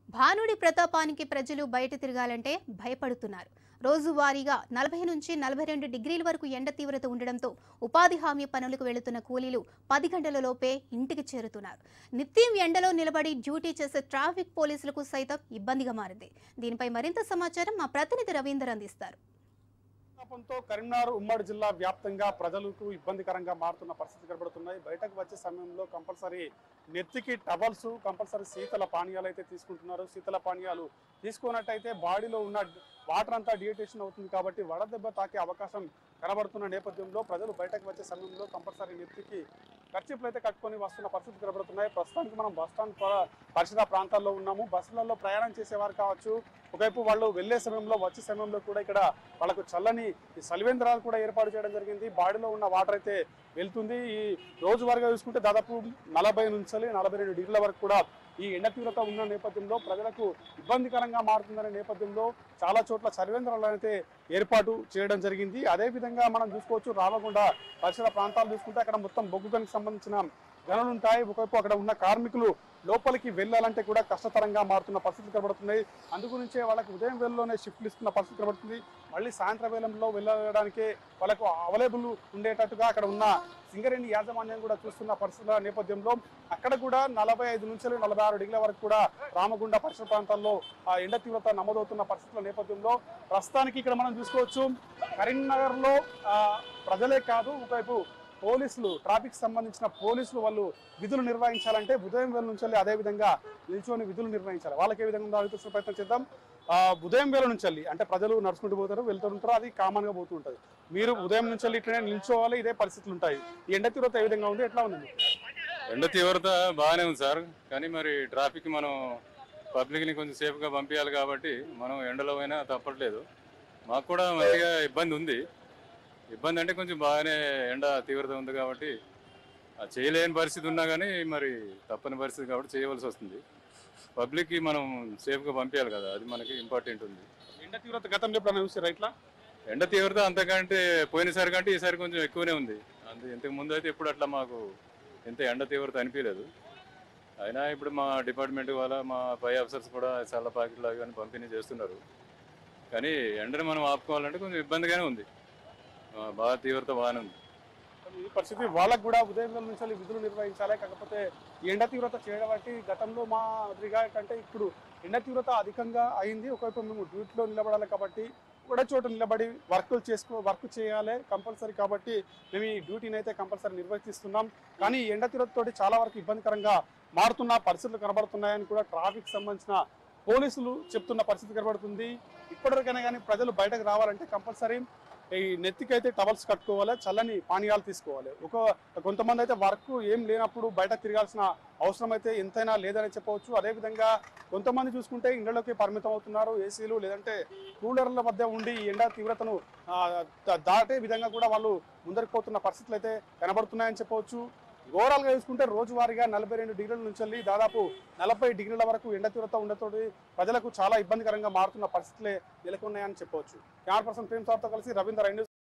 భానుడి ప్రతాపానికి ప్రజలు బయట తిరగాలంటే భయపడుతున్నారు. రోజువారీగా 40 నుంచి 42 డిగ్రీల వరకు ఎండ తీవ్రత ఉండడంతో ఉపాధి హామీ పనులకు వెళుతున్న కూలీలు 10 గంటలలోపే ఇంటికి చేరుతున్నారు. నిత్యం ఎండలో నిలబడి డ్యూటీ చేసే ట్రాఫిక్ పోలీసులకు సైతం ఇబ్బందిగా మారింది. దీనిపై మరింత సమాచారం మా ప్రతినిధి రవీందర్ అందిస్తారు. తో కరీంనగర్ ఉమ్మడి జిల్లా వ్యాప్తంగా ప్రజలకు ఇబ్బందికరంగా మారుతున్న పరిస్థితి కనబడుతున్నాయి. బయటకు వచ్చే సమయంలో కంపల్సరీ నెత్తికి టవల్స్, కంపల్సరీ శీతల పానీయాలు అయితే తీసుకుంటున్నారు. శీతల పానీయాలు తీసుకున్నట్టయితే బాడీలో ఉన్న వాటర్ అంతా డిహైడ్రేషన్ అవుతుంది కాబట్టి వడదెబ్బ తాకే అవకాశం కనబడుతున్న నేపథ్యంలో ప్రజలు బయటకు వచ్చే సమయంలో కంపల్సరీ నెత్తికి ఖర్చులు అయితే కట్టుకొని వస్తున్న పరిస్థితి కనబడుతున్నాయి. ప్రస్తుతానికి మనం బస్టాండ్ పరిసర ప్రాంతాల్లో ఉన్నాము. బస్సులలో ప్రయాణం చేసేవారు కావచ్చు, ఒకవైపు వాళ్ళు వెళ్లే సమయంలో వచ్చే సమయంలో కూడా ఇక్కడ వాళ్ళకు చల్లని సలివేంద్రాలు కూడా ఏర్పాటు చేయడం జరిగింది. బాడీలో ఉన్న వాటర్ అయితే వెళ్తుంది. ఈ రోజువారీగా చూసుకుంటే దాదాపు 40 నుంచి 42 డిగ్రీల వరకు కూడా ఈ ఎండ తీవ్రత ఉన్న నేపథ్యంలో ప్రజలకు ఇబ్బందికరంగా మారుతుందనే నేపథ్యంలో చాలా చోట్ల సర్వేంద్రాలు అయితే ఏర్పాటు చేయడం జరిగింది. అదేవిధంగా మనం చూసుకోవచ్చు, రామగుండ పరిసర ప్రాంతాలు చూసుకుంటే అక్కడ మొత్తం బొగ్గు గనికి సంబంధించిన గనులు ఉంటాయి. ఒకవైపు అక్కడ ఉన్న కార్మికులు లోపలికి వెళ్ళాలంటే కూడా కష్టతరంగా మారుతున్న పరిస్థితులు కనబడుతున్నాయి. అందుగురించే వాళ్ళకి ఉదయం వేళలోనే షిఫ్ట్లు ఇస్తున్న పరిస్థితి కనబడుతుంది. మళ్ళీ సాయంత్రం వేళల్లో వెళ్ళడానికి వాళ్ళకు అవైలబుల్ ఉండేటట్టుగా అక్కడ ఉన్న సింగరేణి యాజమాన్యం కూడా చూస్తున్న పరిస్థితుల నేపథ్యంలో అక్కడ కూడా 45 నుంచి 46 డిగ్రీల వరకు కూడా రామగుండ పరిసర ప్రాంతాల్లో ఎండ తీవ్రత నమోదవుతున్న పరిస్థితుల నేపథ్యంలో ప్రస్తుతానికి ఇక్కడ మనం చూసుకోవచ్చు, కరీంనగర్లో ప్రజలే కాదు, ఒకవైపు పోలీసులు, ట్రాఫిక్ సంబంధించిన పోలీసులు వాళ్ళు విధులు నిర్వహించాలంటే ఉదయం వేళ నుంచి అదే విధంగా నిల్చొని విధులు నిర్వహించాలి. వాళ్ళకి ఏ విధంగా ఆలోచించిన ప్రయత్నం చేద్దాం. ఉదయం వేళ నుంచి అంటే ప్రజలు నడుచుకుంటూ పోతారు, వెళ్తుంటారు, అది కామన్ గా పోతూ ఉంటుంది. మీరు ఉదయం నుంచి ఇట్లనే నిల్చోవాలి, ఇదే పరిస్థితులు ఉంటాయి. ఈ ఎండ తీవ్రత ఏ విధంగా ఉంది, ఎట్లా ఉంది? ఎండ తీవ్రత బాగానే ఉంది సార్, కానీ మరి ట్రాఫిక్ మనం పబ్లిక్ ని కొంచెం సేఫ్ గా పంపించాలి కాబట్టి మనం ఎండలో అయినా తప్పట్లేదు. మాకు కూడా మంచిగా ఇబ్బంది ఉంది. ఇబ్బంది అంటే కొంచెం బాగానే ఎండ తీవ్రత ఉంది కాబట్టి చేయలేని పరిస్థితి ఉన్నా కానీ మరి తప్పని పరిస్థితి కాబట్టి చేయవలసి వస్తుంది. పబ్లిక్కి మనం సేఫ్గా పంపించాలి కదా, అది మనకి ఇంపార్టెంట్ ఉంది. ఎండ తీవ్రత గతంలో ఎప్పుడైనా చూసారా ఇట్లా? ఎండ తీవ్రత అంతకంటే పోయినసారి కంటే ఈసారి కొంచెం ఎక్కువనే ఉంది. ఇంతకు ముందు అయితే ఎప్పుడు అట్లా మాకు ఎంత ఎండ తీవ్రత అనిపించలేదు. అయినా ఇప్పుడు మా డిపార్ట్మెంట్ వాళ్ళ మా పై ఆఫీసర్స్ కూడా చల్ల ప్యాకెట్లు అవి అని పంపిణీ చేస్తున్నారు. కానీ ఎండను మనం ఆపుకోవాలంటే కొంచెం ఇబ్బందిగానే ఉంది. బాగా తీవ్రత బాగానే ఉంది. ఈ పరిస్థితి వాళ్ళకు కూడా ఉదయం నుంచి విధులు నిర్వహించాలి. కాకపోతే ఈ ఎండ తీవ్రత చేయడం బట్టి గతంలో మాదిరిగా కంటే ఇప్పుడు ఎండ తీవ్రత అధికంగా అయింది. ఒకవైపు మేము డ్యూటీలో నిలబడాలి కాబట్టి కూడా చోట నిలబడి వర్క్ చేయాలి కంపల్సరీ కాబట్టి మేము ఈ డ్యూటీని అయితే కంపల్సరీ నిర్వర్తిస్తున్నాం. కానీ ఈ ఎండ తీవ్రతతోటి చాలా వరకు ఇబ్బందికరంగా మారుతున్న పరిస్థితులు కనబడుతున్నాయని కూడా ట్రాఫిక్ సంబంధించిన పోలీసులు చెప్తున్న పరిస్థితి కనబడుతుంది. ఇప్పటివరకైనా కానీ ప్రజలు బయటకు రావాలంటే కంపల్సరీ ఈ నెత్తికైతే టవల్స్ కట్టుకోవాలి, చల్లని పానీయాలు తీసుకోవాలి. కొంతమంది అయితే వర్క్ ఏం లేనప్పుడు బయట తిరగాల్సిన అవసరం అయితే ఎంతైనా లేదని చెప్పవచ్చు. అదేవిధంగా కొంతమంది చూసుకుంటే ఇళ్లలోకి పరిమితం అవుతున్నారు. ఏసీలు లేదంటే కూలర్ల మధ్య ఉండి ఈ ఎండ తీవ్రతను దాటే విధంగా కూడా వాళ్ళు ముందరికి పోతున్న పరిస్థితులు అయితే కనబడుతున్నాయని చెప్పవచ్చు. ఓవరాల్గా చూసుకుంటే రోజువారీగా 42 డిగ్రీల నుంచి దాదాపు 40 డిగ్రీల వరకు ఎండ తీవ్రత ఉండటంతో ప్రజలకు చాలా ఇబ్బందికరంగా మారుతున్న పరిస్థితులే నెలకొన్నాయని చెప్పవచ్చు. కెమెరా పర్సన్ ప్రేమ్ సార్తో కలిసి రవీందర్.